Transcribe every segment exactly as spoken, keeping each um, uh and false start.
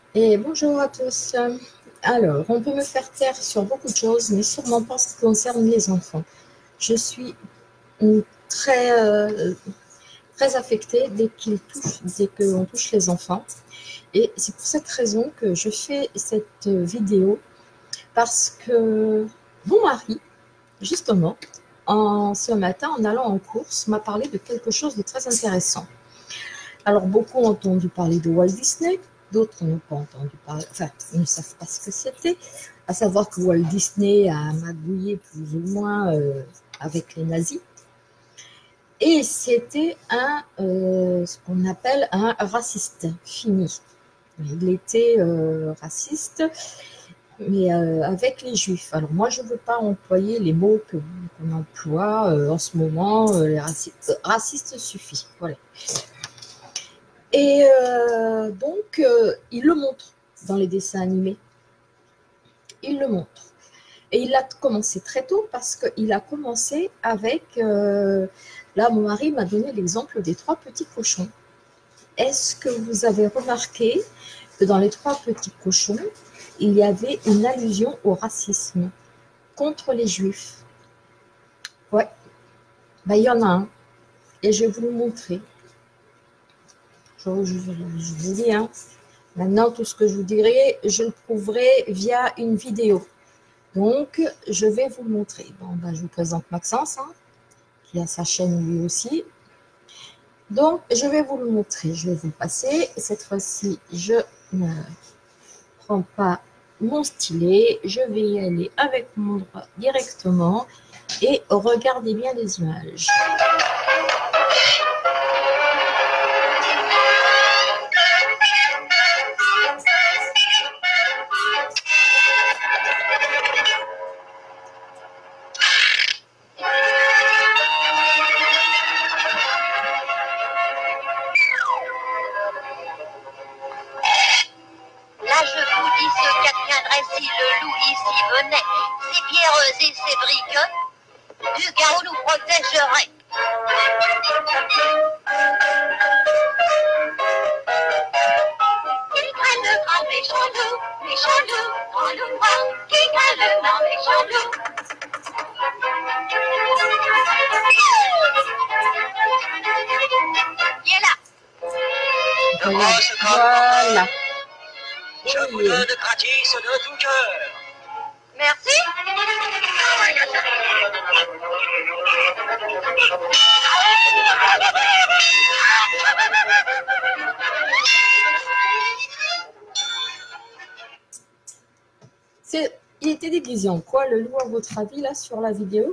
Et bonjour à tous. Alors, on peut me faire taire sur beaucoup de choses, mais sûrement pas en ce qui concerne les enfants. Je suis très, euh, très affectée dès qu'ils touchent, dès qu'on touche les enfants. Et c'est pour cette raison que je fais cette vidéo, parce que mon mari, justement, en, ce matin, en allant en course, m'a parlé de quelque chose de très intéressant. Alors, beaucoup ont entendu parler de Walt Disney, d'autres n'ont pas entendu parler, enfin, ils ne savent pas ce que c'était, à savoir que Walt Disney a magouillé plus ou moins euh, avec les nazis. Et c'était un, euh, ce qu'on appelle un raciste fini. Il était euh, raciste, mais euh, avec les juifs. Alors moi, je ne veux pas employer les mots que, qu'on emploie euh, en ce moment. Euh, les racistes, raciste suffit. Voilà. Et euh, donc, euh, il le montre dans les dessins animés. Il le montre. Et il a commencé très tôt parce qu'il a commencé avec... Euh, là, mon mari m'a donné l'exemple des trois petits cochons. Est-ce que vous avez remarqué que dans les trois petits cochons, il y avait une allusion au racisme contre les juifs? Ouais, ben, il y en a un. Et je vais vous le montrer. Je, je, je vous dis, hein. Maintenant, tout ce que je vous dirai, je le prouverai via une vidéo. Donc, je vais vous le montrer. Bon, ben, je vous présente Maxence, hein, qui a sa chaîne lui aussi. Donc, je vais vous le montrer. Je vais vous passer. Cette fois-ci, je ne prends pas mon stylet. Je vais y aller avec mon doigt directement. Et regardez bien les images. Ces pierres et ces briquettes, du chaos nous protégerait. Qui craint le grand méchant loup, méchant loup, grand loup noir, qui craint le grand méchant loup. Il est là. Voilà. Voilà. Je vous le de gratis de tout cœur. Merci. C'est, il était déguisé en quoi, le loup, à votre avis, là, sur la vidéo?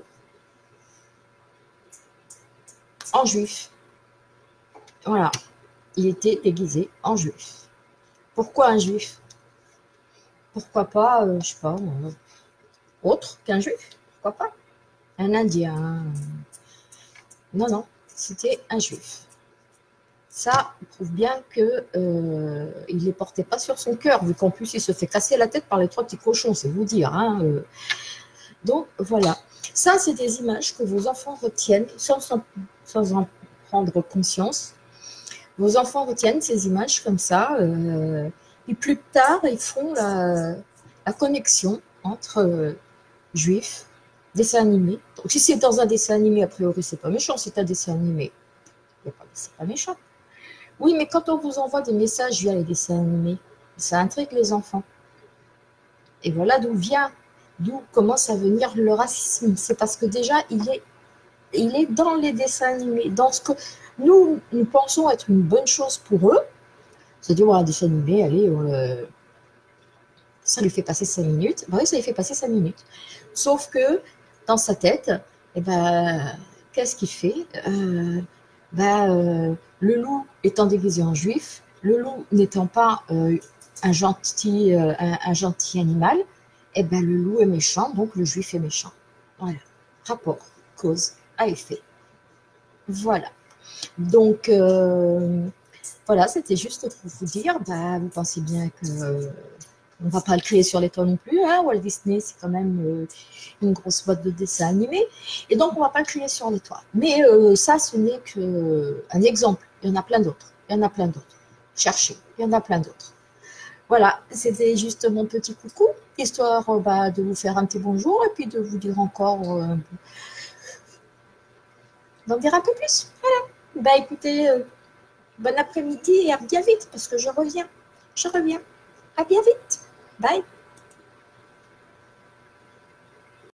En juif. Voilà. Il était déguisé en juif. Pourquoi un juif? Pourquoi pas, euh, je sais pas, euh, autre qu'un juif? Pourquoi pas? Un indien. Non, non, c'était un juif. Ça prouve bien qu'il euh, ne les portait pas sur son cœur, vu qu'en plus il se fait casser la tête par les trois petits cochons, c'est vous dire. Hein, euh. Donc voilà, ça c'est des images que vos enfants retiennent sans, sans, sans en prendre conscience. Vos enfants retiennent ces images comme ça, euh, et plus tard ils font la, la connexion entre euh, juifs, dessin animé. Donc si c'est dans un dessin animé, a priori c'est pas méchant, c'est un dessin animé, c'est pas méchant. Oui, mais quand on vous envoie des messages via les dessins animés, ça intrigue les enfants. Et voilà d'où vient, d'où commence à venir le racisme. C'est parce que déjà, il est, il est dans les dessins animés, dans ce que nous, nous pensons être une bonne chose pour eux. C'est-à-dire, un dessin animé, allez, on le... ça lui fait passer cinq minutes. Ben oui, ça lui fait passer cinq minutes. Sauf que, dans sa tête, eh ben, qu'est-ce qu'il fait euh, ben, euh, le loup étant déguisé en juif, le loup n'étant pas euh, un, gentil, euh, un, un gentil animal, et ben, le loup est méchant, donc le juif est méchant. Voilà. Rapport, cause à effet. Voilà. Donc, euh, voilà, c'était juste pour vous dire, ben, vous pensez bien que... Euh, on ne va pas le créer sur les toits non plus, hein. Walt Disney, c'est quand même euh, une grosse boîte de dessins animés. Et donc, on ne va pas le créer sur les toits. Mais euh, ça, ce n'est qu'un exemple. Il y en a plein d'autres. Il y en a plein d'autres. Cherchez, il y en a plein d'autres. Voilà, c'était juste mon petit coucou, histoire euh, bah, de vous faire un petit bonjour et puis de vous dire encore, euh, d'en dire un peu plus. Voilà. Bah écoutez, euh, bon après-midi et à bien vite parce que je reviens. Je reviens. À bien vite. Bye.